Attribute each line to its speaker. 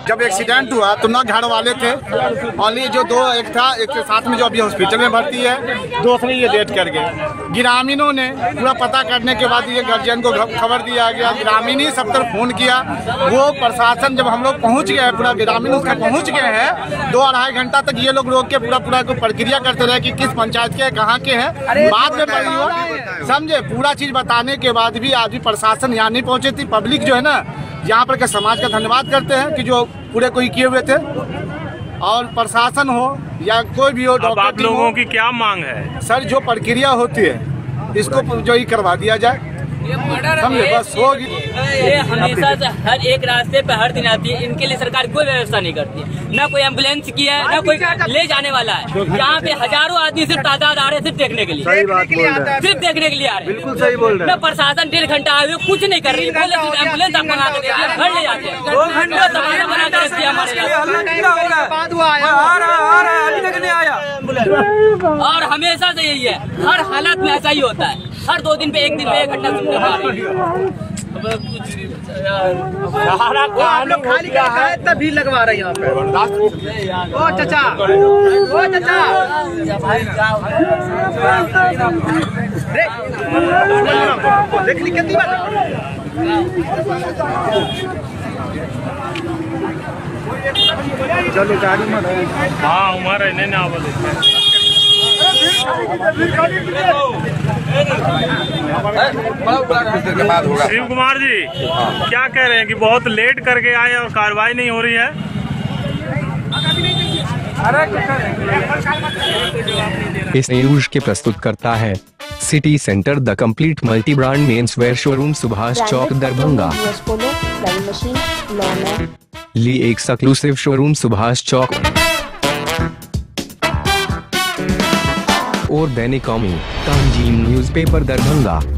Speaker 1: जब एक्सीडेंट हुआ तो न घर वाले थे, ओनली जो दो एक था, एक के साथ में जो अभी हॉस्पिटल में भर्ती है, दूसरे ये डेथ कर गए। ग्रामीणों ने पूरा पता करने के बाद ये गार्जियन को खबर दिया गया, ग्रामीण ही सब तरफ फोन किया। वो प्रशासन जब हम लोग पहुँच गए, पूरा ग्रामीण उसका पहुँच गए हैं, 2-2.5 घंटा तक ये लोग रोक के पूरा प्रक्रिया करते रहे कि किस पंचायत के कहाँ के हैं। बाद में पड़ी हुआ समझे, पूरा चीज बताने के बाद भी आज भी प्रशासन यहाँ नहीं पहुँचे थी। पब्लिक जो है ना यहाँ पर के समाज का धन्यवाद करते हैं कि जो पूरे कोई किए हुए थे, और प्रशासन हो या कोई भी हो।
Speaker 2: अब आप लोगों की क्या मांग है?
Speaker 1: सर जो प्रक्रिया होती है इसको जो ही करवा दिया जाए, समझे, बस होगी।
Speaker 3: ये हमेशा से हर एक रास्ते पे हर दिन आती है, इनके लिए सरकार कोई व्यवस्था नहीं करती है, न कोई एम्बुलेंस की है, न कोई ले जाने वाला है। यहाँ पे हजारों आदमी सिर्फ तादाद आ रहे हैं सिर्फ देखने के लिए,
Speaker 1: सही बात बोल रहे हैं,
Speaker 3: सिर्फ देखने के लिए आ रहे हैं।
Speaker 1: बिल्कुल सही बोल रहे हैं।
Speaker 3: न प्रशासन 1.5 घंटा आए हुए कुछ नहीं कर रही है, एम्बुलेंस आप मंगा के देखिए, घर ले जाते हैं, 2 घंटे तबादला बना के रख दिया हमारे। और हमेशा से यही है, हर हालत में ऐसा ही होता है, हर 2 दिन पे 1 दिन पे 1 घंटा सुनने को
Speaker 4: आप लोग खाली तभी लगवा रहे हैं यहाँ पे। ओ चाचा, ओ चाचा, देख ली कितनी बार।
Speaker 1: चलो गाड़ी में।
Speaker 2: हाँ हमारे नहीं ना बोले। शिव कुमार जी क्या कह रहे हैं कि बहुत लेट करके आए और कार्रवाई नहीं हो रही है?
Speaker 5: इस न्यूज के प्रस्तुत करता है city centre the complete multi brand men's wear showroom, Subhash Chowk, Darbhanga. Lee exclusive showroom, Subhash Chowk, और दैनिक कौमी, तंजीम न्यूज़पेपर, दरभंगा।